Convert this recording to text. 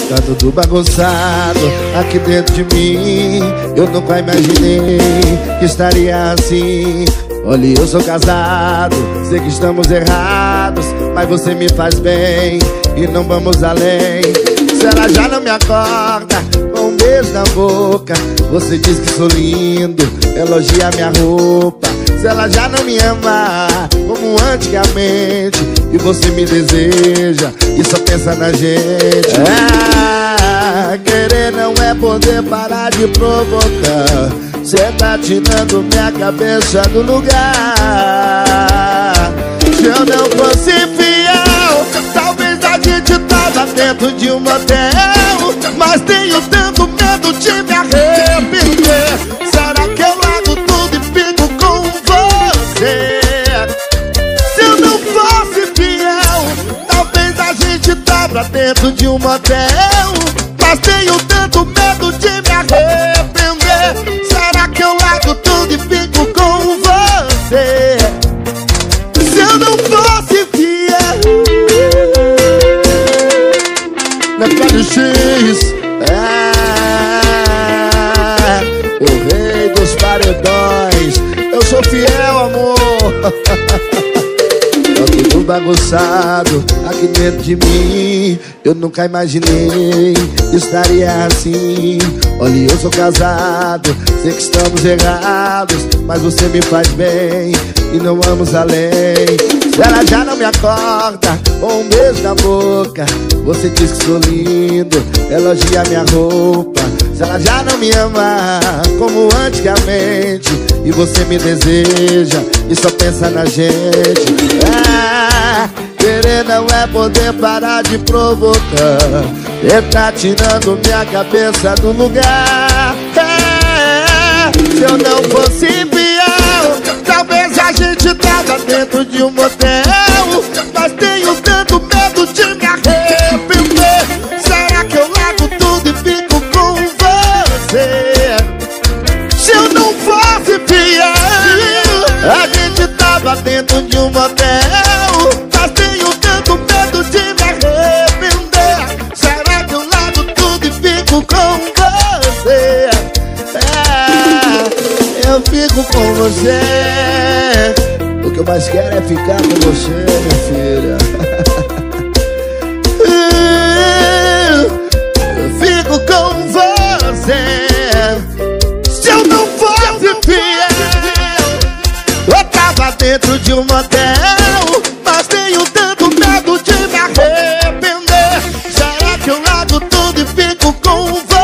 Tá tudo bagunçado aqui dentro de mim. Eu nunca imaginei que estaria assim. Olha, eu sou casado, sei que estamos errados, mas você me faz bem e não vamos além. Se ela já não me acorda com um beijo na boca, você diz que sou lindo, elogia minha roupa. Se ela já não me ama como antigamente, e você me deseja e só pensa na gente. Querer não é poder parar de provocar. Cê tá tirando minha cabeça do lugar. Se eu não fosse fiel, talvez a gente tava dentro de um motel. Mas tenho tanto medo de me arrepender. Será que eu largo tudo e fico com você? Se eu não fosse fiel, talvez a gente tava dentro de um motel. Mas tenho tanto medo de me arrepender. Será que eu largo tudo e fico com você? Se eu não fosse fiel. Mercado X, o rei dos paredões. Eu sou fiel, amor. Tá tudo bagunçado aqui dentro de mim. Eu nunca imaginei que estaria assim. Olha, eu sou casado, sei que estamos errados, mas você me faz bem e não vamos além. Se ela já não me acorda com um beijo na boca, você diz que sou lindo, elogia minha roupa. Se ela já não me ama como antigamente, e você me deseja e só pensa na gente. Querer não é poder parar de provocar. Ele tá tirando minha cabeça do lugar. Se eu não fosse fiel, talvez a gente tava dentro de um motel. Mas tenho tanto medo de me arrepender. Será que eu largo tudo e fico com você? Se eu não fosse fiel, a gente tava dentro de um motel. Mas tenho tanto medo de me arrepender. Será que eu largo tudo e fico com você? Eu fico com você. O que eu mais quero é ficar com você, minha filha. Eu fico com você. Se eu não fosse fiel, eu tava dentro de um motel. Mas tenho tanto medo de me arrepender. Será que eu largo tudo e fico com você?